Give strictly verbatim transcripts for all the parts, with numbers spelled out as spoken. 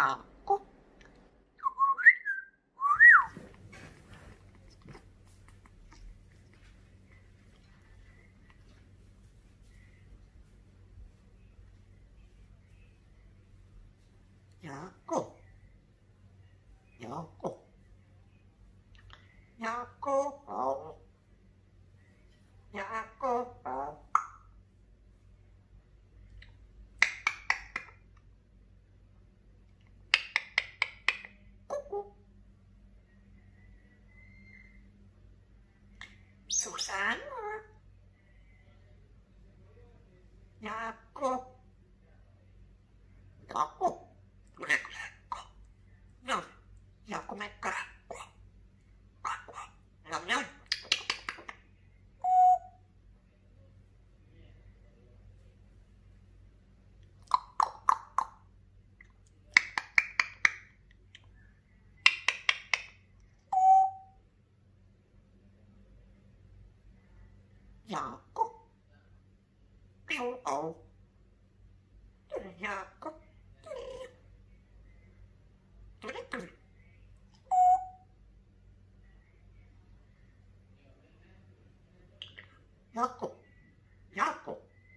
Jaakko. Jaakko. Jaakko. Jaakko. Au. Jaakko. Au. Kuku. Susanna. Jaakko. Jaakko. Tuleeko Jaakko? No, Jaakko mene karkuun. Karkuun. Nom nom. Jaakko. Piu au. Tule Jaakko. Tule. Tule tule. Jaakko. Jaakko.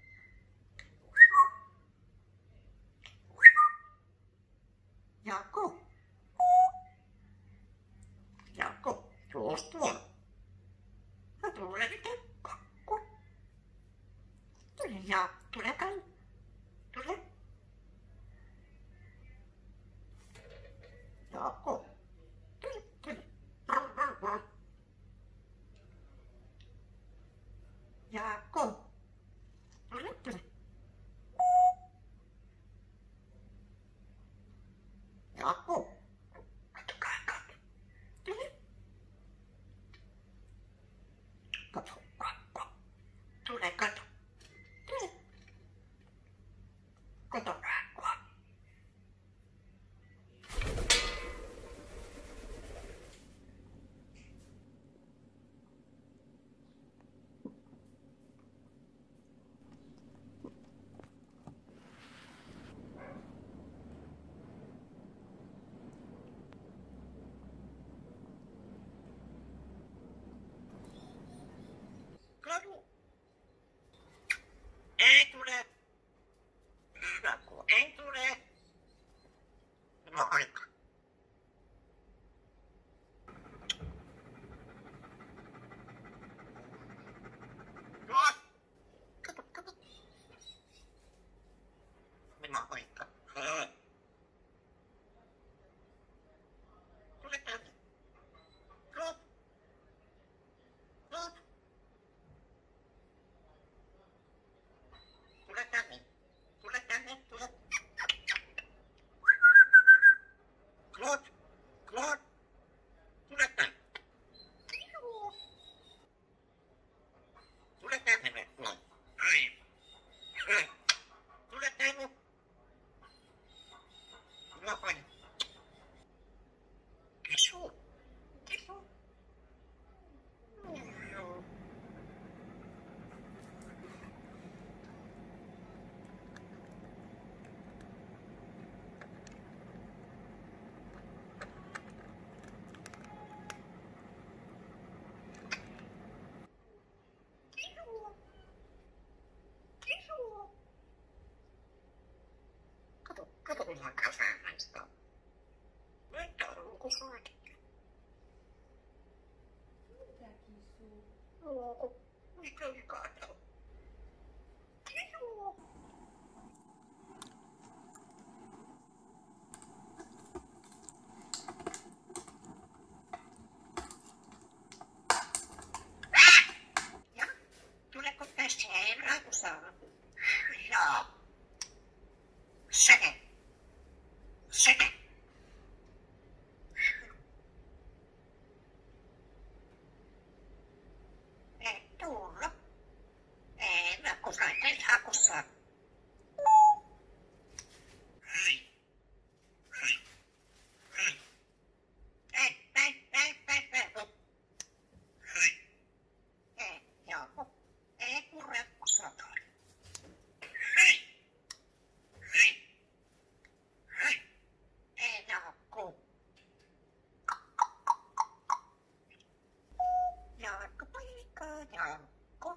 Jaakko. Jaakko. Tuos tuolla. Ja tule nyt. Kakku. Tule Jaakko. Tule kai. Tule. Jaakko. Tule, tule. Jaakko. Tule, tule. Jaakko. Katso, katso. Tule. Katso, katso. Tule, katso. Tule. Katso, katso. Kadu. Ei tule. Jaakko, ei tule. No aika. No. Kato, kato. Minä aika. Hei. Tule tänne. Rob. Rob. Tule tänne. Tule tänne. Tule. Claude. Claude. Tule tänne. Tule tänne nyt. No. Hei. Hei. Tule tänne. No aina. Kisu. Kisu. Joo. Kisu. Kisu. Kato, kato kun alkaa säämään sitä. Nyt on luku suotikka. Mitä kisuu? Luku. Mikä ei kato? Kisu. Ja, tuleko tästä enää kun saa? Joo. Seke. Seke. Ei tulla. 않고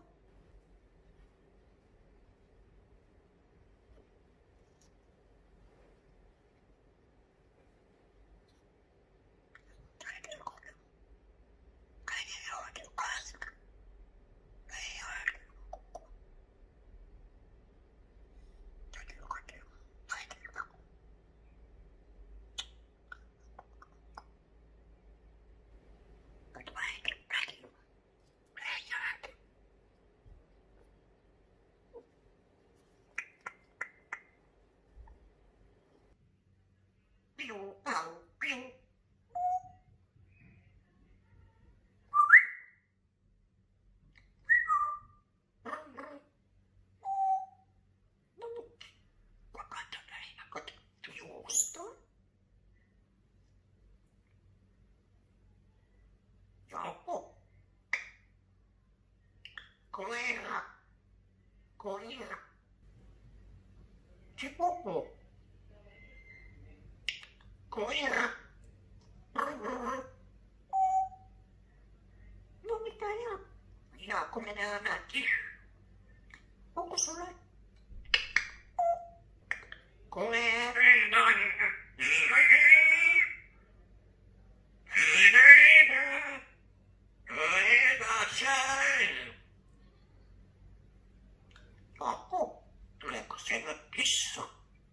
Correra, correra, c'è poco, correra, non mi tagliamo, no, come ne avanti, poco solo, correra, Poco, le cose da pisso.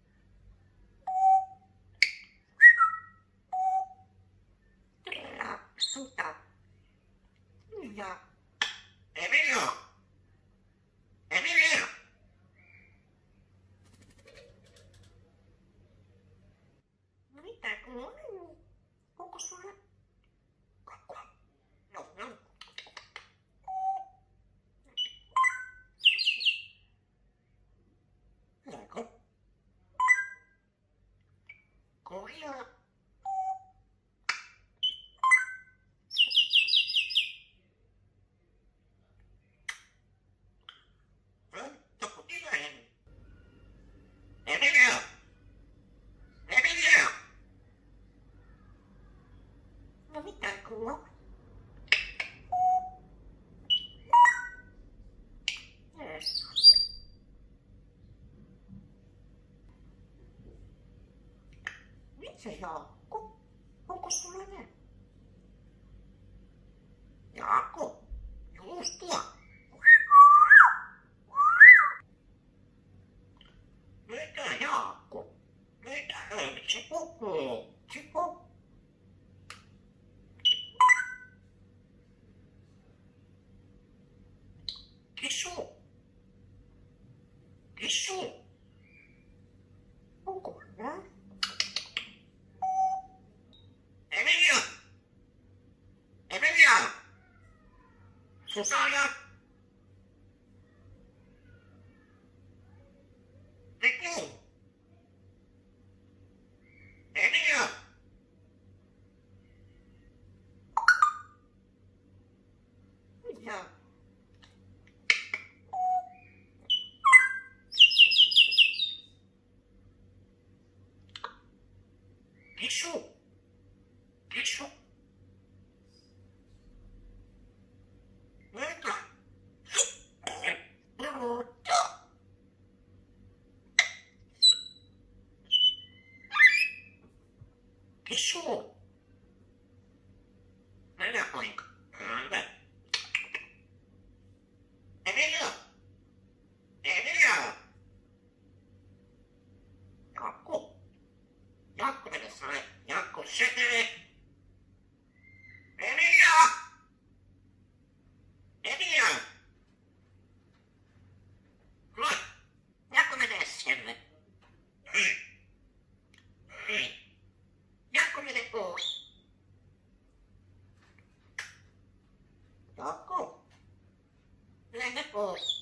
La suta. Ya. Emilio. Emilio. Ahorita como un poco sola. No, no. Ecco. Corrila. Dopo di lei. Emilio. Emilio. Non mi dai culo? Adesso. Invece no, poco sulla me. Ecco, giusto. Vedi, ecco. Vedi, c'è poco, c'è poco. Che su? Che su? Poco, eh? Emilio! Emilio! Susana! Di chi? Emilio! Via! Che su? Che su? Venga! Brutto! Che su? Venga poi! Vabbè! Emilio! Emilio! Ecco! Ecco deve fare! Ecco, scendere! Emilio! Emilio! Guarda come deve essere! Guarda come deve essere! Ecco! Lei deve essere!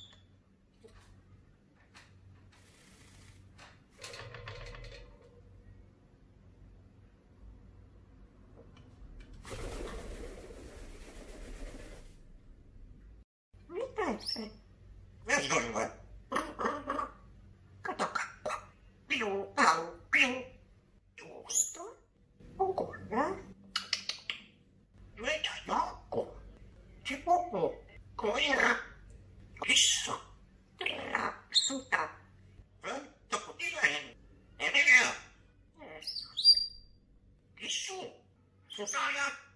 Sì. Vedere. Che tocca qua. Più, più, più. Giusto. Ancora. Vedi, ecco. C'è poco. Come Susana.